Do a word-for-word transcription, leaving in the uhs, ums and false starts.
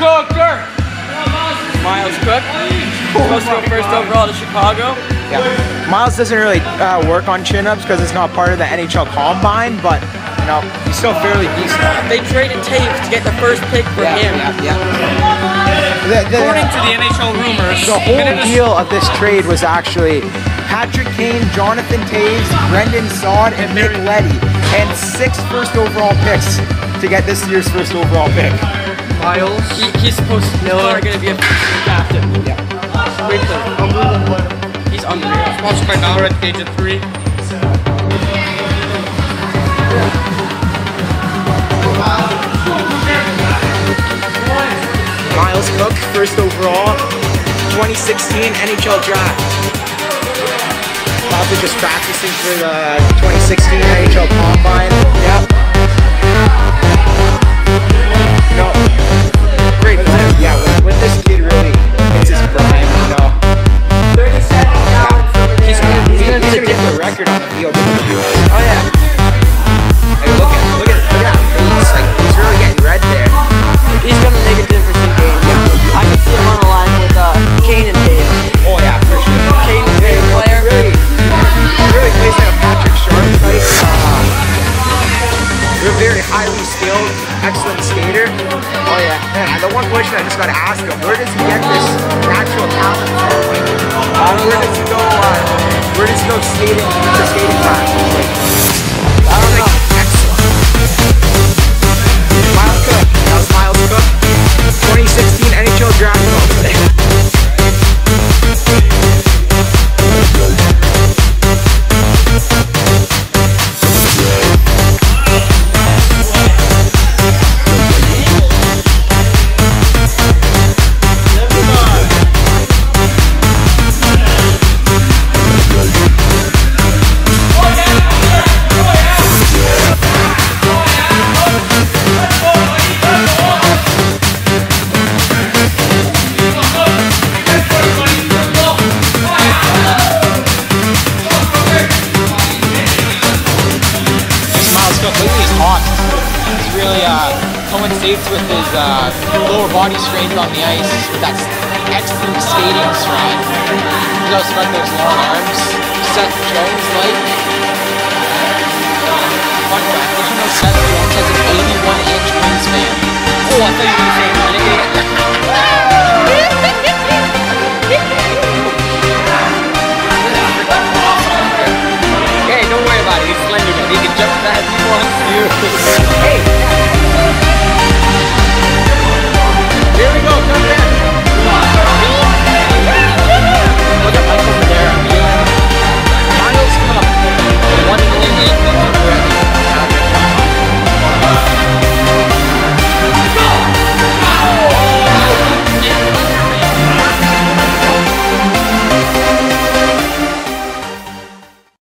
Cooker! Miles Cook. Supposed to go first overall to Chicago. Yeah. Miles doesn't really uh, work on chin-ups because it's not part of the N H L Combine, but you know, he's still fairly decent. They traded Taves to get the first pick for yeah, him. Yeah, yeah. The, the, According to the N H L rumors, the whole deal of this trade was actually Patrick Kane, Jonathan Taves, Brendan Saad, and Nick Leddy, and six first overall picks to get this year's first overall pick. Miles. He, he's supposed to Miller going to be a captain. Yeah. Great player. He's unreal. Sponsored by Dollar at the age of three. Miles Cook, first overall, twenty sixteen N H L draft. Probably just practicing for the twenty sixteen N H L Combine. Yep. No. Great player. Yeah, when, when this kid really hits his prime, you know. thirty-seven yeah. He's gonna, he's gonna, he's gonna get the record on the field. Oh yeah. Hey, look at look at look at how he's like he's really getting red there. He's gonna make a difference in games. Yeah. I can see him on the line with uh, Kane and Dave. Oh yeah, for sure. Kane is a great player. Really, really plays like a Patrick Sharp type. Uh, They're very highly skilled, excellent skater. Oh yeah. Man, the one question I just gotta ask him: where does he get this natural talent from? Like, uh, where does he go? Uh, where does he go skating for skating classes? Like, I don't know. Excellent. Miles Cook. That was Miles Cook. twenty sixteen N H L draft today. Coincides with his uh, lower body strength on the ice, with that excellent skating strength. He's also got those long arms. Seth Jones like. Fun fact, did you know Seth Jones has an eighty-one inch wingspan? Oh, I thought you were going to say ninety-eight. Hey, don't worry about it. He's slender, man. He can jump that if he wants to. Hey.